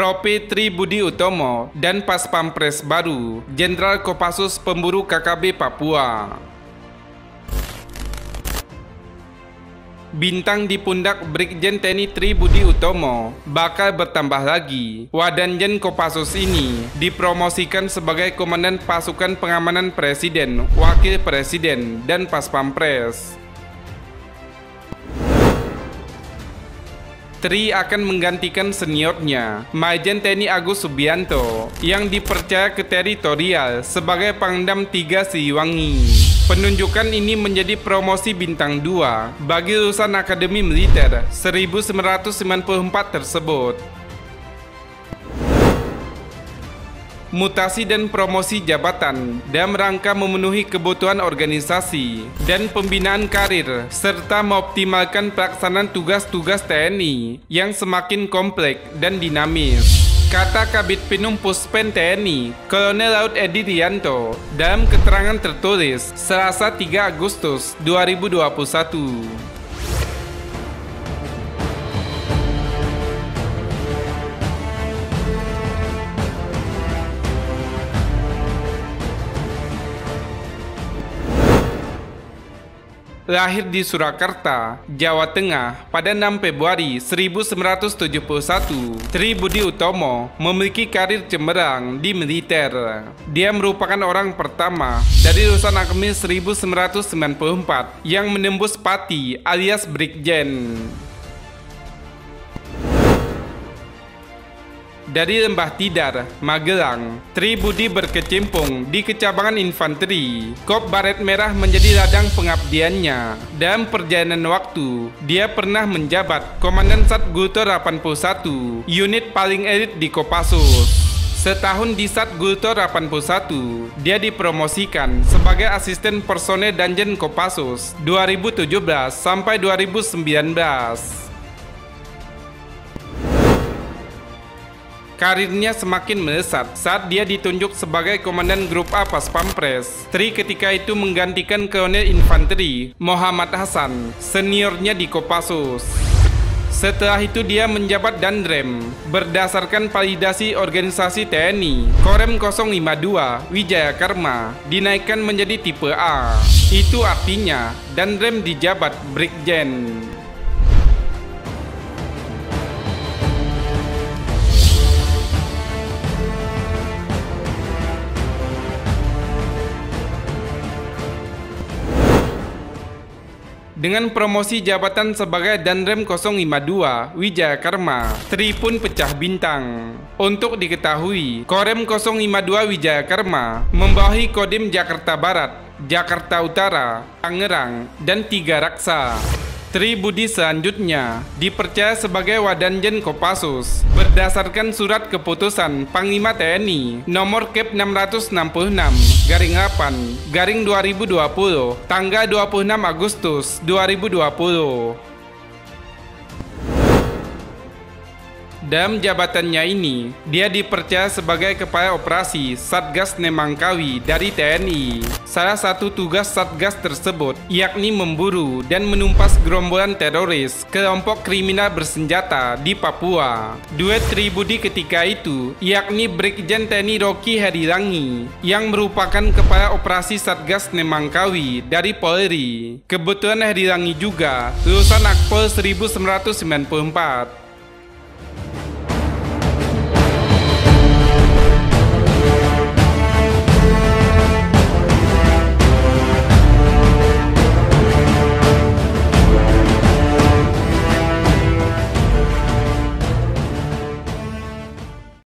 Prope Tri Budi Utomo, dan Pas Pampres baru, Jenderal Kopassus Pemburu KKB Papua. Bintang di pundak Brigjen TNI Tri Budi Utomo bakal bertambah lagi. Wadanjen Kopassus ini dipromosikan sebagai Komandan Pasukan Pengamanan Presiden, Wakil Presiden, dan Pas Pampres. Tri akan menggantikan seniornya, Majen TNI Agus Subianto, yang dipercaya ke teritorial sebagai Pangdam 3 Siliwangi. Penunjukan ini menjadi promosi bintang 2 bagi lulusan Akademi Militer 1994 tersebut. Mutasi dan promosi jabatan dalam rangka memenuhi kebutuhan organisasi dan pembinaan karir serta mengoptimalkan pelaksanaan tugas-tugas TNI yang semakin kompleks dan dinamis, kata Kabid Penum Puspen TNI Kolonel Laut Edi Rianto dalam keterangan tertulis Selasa 3 Agustus 2021. Lahir di Surakarta, Jawa Tengah pada 6 Februari 1971, Tri Budi Utomo memiliki karir cemerlang di militer. Dia merupakan orang pertama dari lulusan Akmil 1994 yang menembus Pati alias Brigjen. Dari Lembah Tidar, Magelang, Tri Budi berkecimpung di kecabangan infanteri. Kop Baret Merah menjadi ladang pengabdiannya. Dalam perjalanan waktu, dia pernah menjabat Komandan Sat Gultor 81, unit paling elit di Kopassus. Setahun di Sat Gultor 81, dia dipromosikan sebagai asisten personel Danjen Kopassus 2017 sampai 2019. Karirnya semakin melesat saat dia ditunjuk sebagai Komandan Grup A Pas Pampres. Tri ketika itu menggantikan Kolonel Infanteri Muhammad Hasan, seniornya di Kopassus. Setelah itu dia menjabat Danrem berdasarkan validasi organisasi TNI. Korem 052 Wijaya Karma dinaikkan menjadi tipe A. Itu artinya Danrem dijabat Brigjen. Dengan promosi jabatan sebagai Danrem 052 Wijaya Karma, Tri pun pecah bintang. Untuk diketahui, Korem 052 Wijaya Karma membawahi Kodim Jakarta Barat, Jakarta Utara, Tangerang, dan 3 Raksa. Tri Budi selanjutnya dipercaya sebagai Wadanjen Kopassus berdasarkan surat keputusan Panglima TNI nomor Kep 666/8/2020 tanggal 26 Agustus 2020. Dalam jabatannya ini, dia dipercaya sebagai Kepala Operasi Satgas Nemangkawi dari TNI. Salah satu tugas Satgas tersebut yakni memburu dan menumpas gerombolan teroris kelompok kriminal bersenjata di Papua. Duet Tri Budi ketika itu yakni Brigjen TNI Rocky Herilangi yang merupakan Kepala Operasi Satgas Nemangkawi dari Polri. Kebetulan Herilangi juga lulusan Akpol 1994.